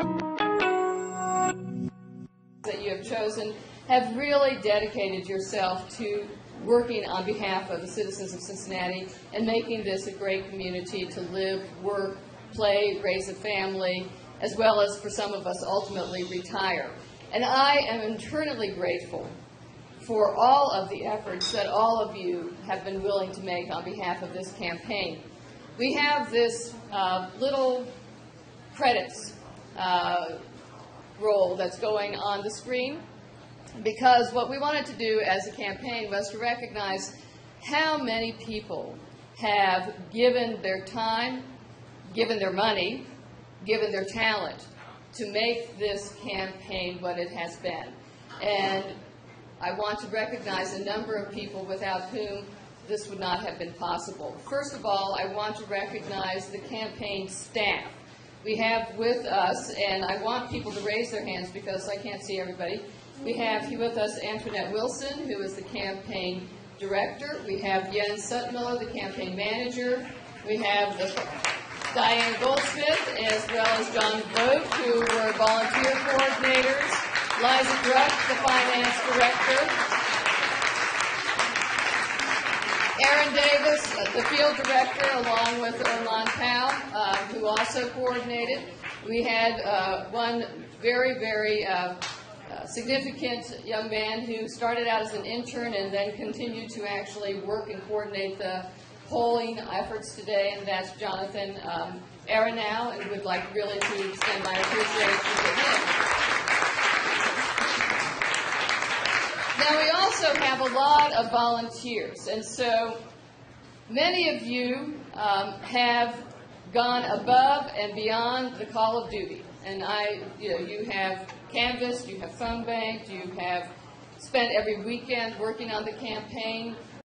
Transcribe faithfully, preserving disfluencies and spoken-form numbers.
that you have chosen have really dedicated yourself to working on behalf of the citizens of Cincinnati and making this a great community to live, work, play, raise a family, as well as for some of us ultimately retire. And I am eternally grateful for all of the efforts that all of you have been willing to make on behalf of this campaign. We have this uh, little credits uh, roll that's going on the screen, because what we wanted to do as a campaign was to recognize how many people have given their time, given their money, given their talent to make this campaign what it has been. And I want to recognize a number of people without whom this would not have been possible. First of all, I want to recognize the campaign staff. We have with us, and I want people to raise their hands because I can't see everybody. We have here with us Antoinette Wilson, who is the campaign director. We have Jens Sutmiller, the campaign manager. We have the Diane Goldsmith, as well as John Vogt, who were volunteer coordinators. Liza Druck, the finance director. Aaron Davis, the field director, along with Erlan Powell, uh, who also coordinated. We had uh, one very, very uh, uh, significant young man who started out as an intern and then continued to actually work and coordinate the polling efforts today, and that's Jonathan um, Aronow, and would like really to extend my appreciation to him. Now, we also have a lot of volunteers, and so many of you um, have gone above and beyond the call of duty. And I, you know, you have canvassed, you have phone banked, you have spent every weekend working on the campaign.